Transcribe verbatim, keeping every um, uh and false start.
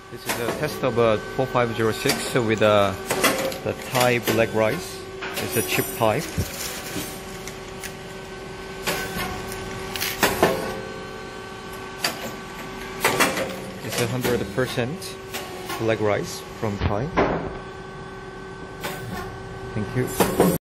This is a test of a four five zero six with uh, the Thai black rice. It's a cheap type. It's a hundred percent black rice from Thai. Thank you.